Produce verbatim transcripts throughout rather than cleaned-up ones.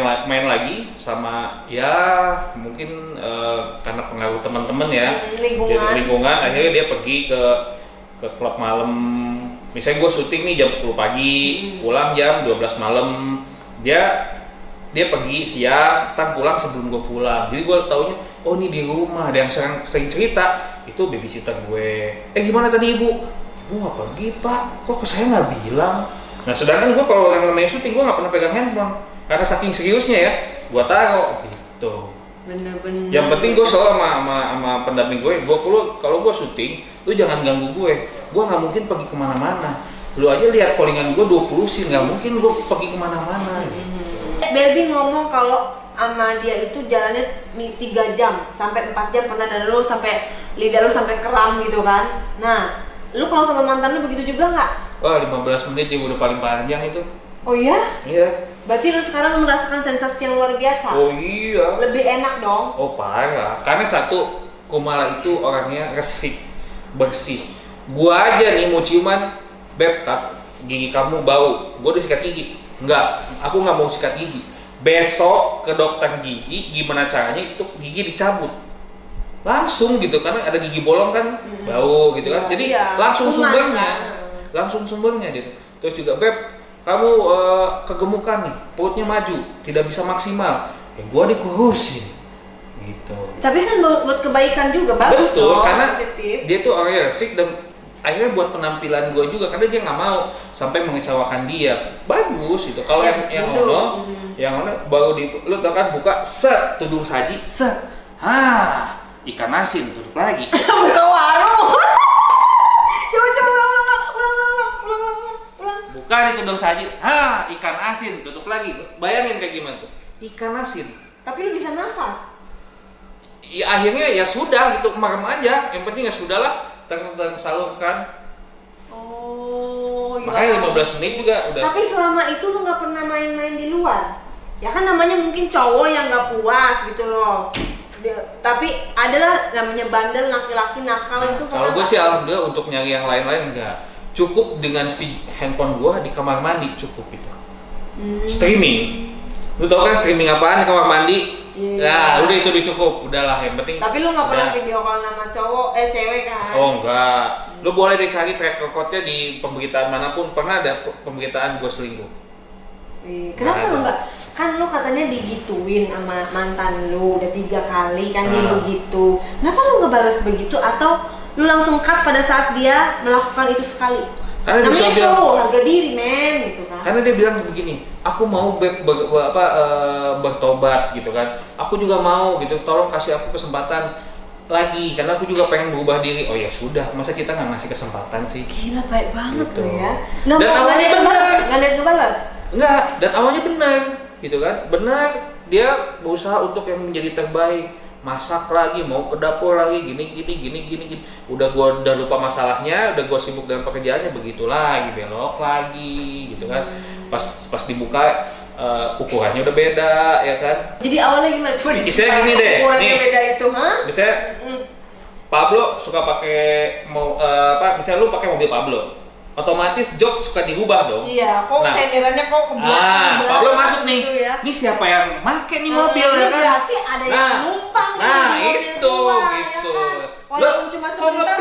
la- main lagi sama ya mungkin uh, karena pengaruh teman-teman ya, lingkungan. Jadi, lingkungan akhirnya dia pergi ke ke klub malam. Misalnya gue syuting nih jam sepuluh pagi, hmm. pulang jam dua belas malam. Dia dia pergi siang, ntar pulang sebelum gue pulang. Jadi gue taunya, oh ini di rumah, ada yang sering, sering cerita, itu babysitter gue. Eh gimana tadi ibu? Ibu nggak pergi pak, kok ke saya nggak bilang? Nah sedangkan gue kalau yang namanya syuting, gue nggak pernah pegang handphone. Karena saking seriusnya ya, gue taruh gitu. Bener-bener. Yang penting gue selalu sama, sama, sama pendamping gue, gue kalau kalau gue syuting, lu jangan ganggu gue. Gue nggak mungkin pergi kemana-mana. Lu aja lihat callingan gue dua puluh scene, nggak mungkin gue pergi kemana-mana. Gitu. Belbi ngomong kalau sama dia itu jalannya tiga jam sampai empat jam, pernah ada lu sampai lidah lu sampai kram gitu kan. Nah, lu kalau sama mantan lu begitu juga nggak? Wah, lima belas menit ya udah paling panjang itu. Oh iya? Iya. Berarti lu sekarang merasakan sensasi yang luar biasa? Oh iya. Lebih enak dong? Oh parah, karena satu, Kumala itu orangnya resik, bersih. Gua aja nih mau ciuman, beb, tak, gigi kamu bau, gua udah sikat gigi. Enggak, aku nggak mau sikat gigi. Besok ke dokter gigi, gimana caranya itu gigi dicabut. Langsung gitu, karena ada gigi bolong kan, hmm. bau gitu kan. Jadi iya, langsung kuman, sumbernya, kan? langsung sumbernya gitu. Terus juga beb, kamu uh, kegemukan nih, perutnya maju, tidak bisa maksimal. Ya gua dikurusin, gitu. Tapi kan buat, buat kebaikan juga, bagus Betul, dong, karena positif. dia tuh orangnya resik dan akhirnya buat penampilan gue juga, karena dia nggak mau sampai mengecewakan dia. Bagus itu. Kalau Ya, yang yang betul. ono, Hmm. yang ono baru di, lu tau kan buka set tudung saji, set, ha ikan asin tutup lagi. Buka warung. Coba coba ulang ulang ulang ulang ulang ulang. Buka nih tudung saji, ha ikan asin tutup lagi. Bayangin kayak gimana tuh? Ikan asin. Tapi lu bisa nafas. Ya akhirnya ya sudah gitu, merem aja. Yang penting ya sudahlah. Tersalurkan. Oh, makanya lima belas menit juga udah. Tapi selama itu lu nggak pernah main-main di luar? Ya kan namanya mungkin cowok yang nggak puas gitu loh. Dia, tapi adalah namanya bandel, laki-laki nakal itu. Kalau gue sih alhamdulillah untuk nyari yang lain-lain enggak. Cukup dengan handphone gue di kamar mandi cukup itu. Hmm. Streaming. Lu tau kan streaming apaan di kamar mandi? Yeah. Ya udah itu cukup, udahlah yang penting. Tapi lu nggak pernah video call sama cowok, eh cewek kan? Oh enggak, hmm. Lu boleh deh cari track recordnya di pemberitaan manapun, pernah ada pemberitaan gue selingkuh. Eh, kenapa lu nggak? Kan lu katanya digituin sama mantan lu udah tiga kali kan, nah. Dia begitu. Kenapa lu nggak balas begitu atau lu langsung cut pada saat dia melakukan itu sekali? Karena namanya dia cowok, bilang, harga diri men gitu kan. Karena dia bilang begini, aku mau ber, ber, ber, apa, uh, bertobat gitu kan. Aku juga mau gitu, tolong kasih aku kesempatan lagi karena aku juga pengen berubah diri. Oh ya sudah, masa kita nggak ngasih kesempatan sih? Gila baik banget gitu. Loh ya. Nggak dan mau awalnya benar, nggak ada ngebalas. Enggak, dan awalnya benar gitu kan. Benar, dia berusaha untuk yang menjadi terbaik. Masak lagi, mau ke dapur lagi, gini gini gini gini gini. Udah gua udah lupa masalahnya, udah gua sibuk dengan pekerjaannya, begitu lagi, belok lagi gitu kan. Hmm. Pas pas dibuka uh, ukurannya udah beda ya kan. Jadi awalnya gimana? Coba misalnya gini deh, ukurannya nih, beda itu, ha? Misalnya hmm. Pablo suka pakai mau uh, apa? Misalnya lu pakai mobil Pablo. Otomatis jok suka dirubah dong. Iya, kok nah, senderannya kok ke belakang. Nah, Pablo masuk nih. Gitu ya. Ini siapa yang make nih nah, mobil ya kan? Berarti ada yang nah, numpang nah, nih di mobil itu, gua, gitu. Ya kan? Walaupun cuma sebentar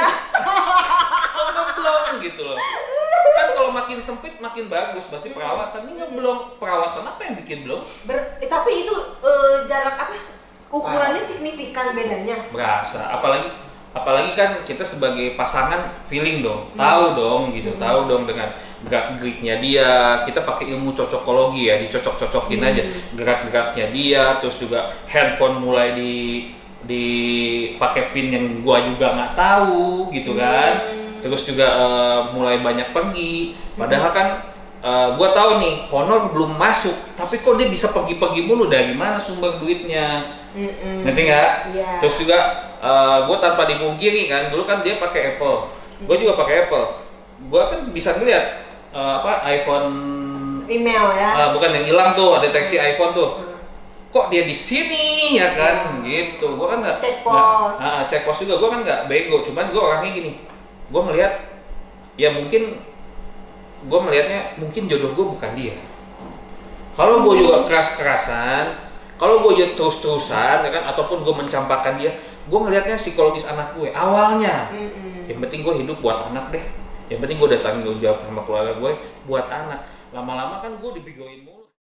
ngeblong gitu loh. Kan kalau makin sempit makin bagus, berarti perawatan. Ini ngeblong, perawatan apa yang bikin blong? Ber, eh, tapi itu uh, jarak apa? Ukurannya ah. signifikan bedanya. Berasa, apalagi apalagi kan kita sebagai pasangan feeling dong, hmm. tahu dong gitu, hmm. tahu dong dengan gerak-geriknya dia. Kita pakai ilmu cocokologi ya, dicocok-cocokin hmm. aja gerak-geraknya dia, terus juga handphone mulai di dipakai pin yang gua juga nggak tahu gitu kan. Hmm. Terus juga uh, mulai banyak pergi, padahal kan uh, gua tahu nih honor belum masuk, tapi kok dia bisa pergi-pergi mulu, dari mana sumber duitnya? Mm-mm. Ngerti nggak? Yeah. Terus juga uh, gue tanpa dipungkiri kan, dulu kan dia pakai Apple, gue juga pakai Apple. Gue kan bisa ngeliat uh, apa iPhone email ya? Uh, bukan yang hilang tuh, deteksi iPhone tuh. Kok dia di sini ya kan? Gitu. Gue kan nggak cek pos. Nah, cek pos juga. Gue kan nggak bego, cuman gue orangnya gini. Gue melihat, ya mungkin gue melihatnya mungkin jodoh gue bukan dia. Kalau gue juga keras-kerasan, kalau gue juga terus-terusan, ya kan, ataupun gue mencampakkan dia, gue ngelihatnya psikologis anak gue awalnya. Mm-hmm. Yang penting gue hidup buat anak deh. Yang penting gue datangin gue jawab sama keluarga gue buat anak. Lama-lama kan gue dibigoin mulu.